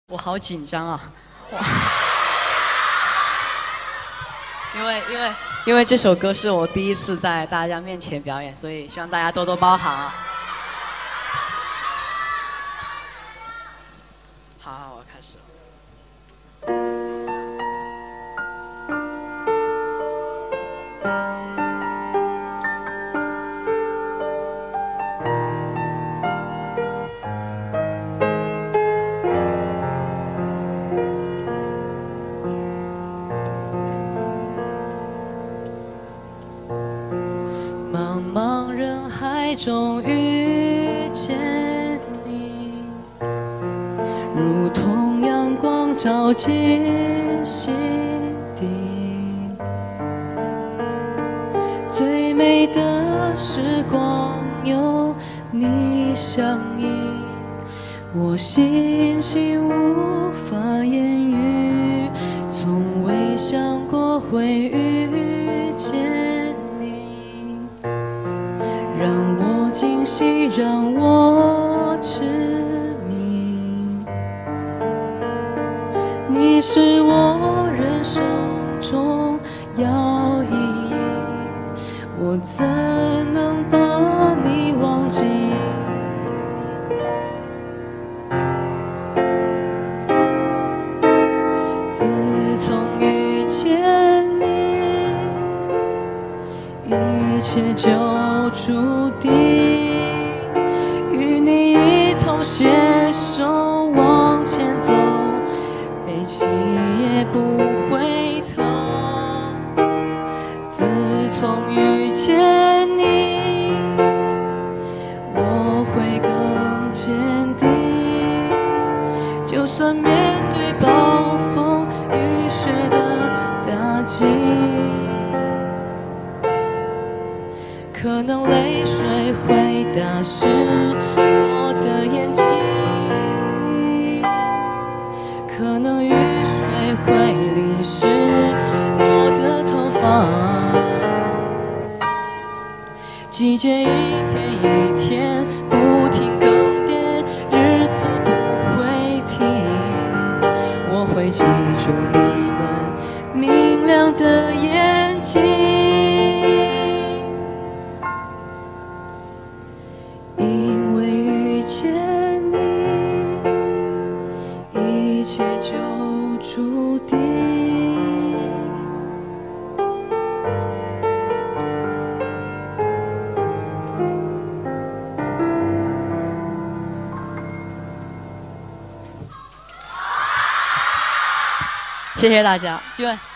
我好紧张啊！哇，因为这首歌是我第一次在大家面前表演，所以希望大家多多包涵啊。好，我开始了。 茫茫人海中遇见你，如同阳光照进心底。最美的时光有你相依，我心情无法言喻，从未想过会遇见。 让我惊喜，让我痴迷。你是我人生中要依依，我怎能把你忘记？自从遇见你，一切就 注定与你一同携手往前走，背弃也不回头。自从遇见你，我会更坚定，就算面对暴风雨雪的打击。 可能泪水会打湿我的眼睛，可能雨水会淋湿我的头发。季节一天一天不停更迭，日子不会停。我会记住你们明亮的眼睛。 一切就注定。谢谢大家，就。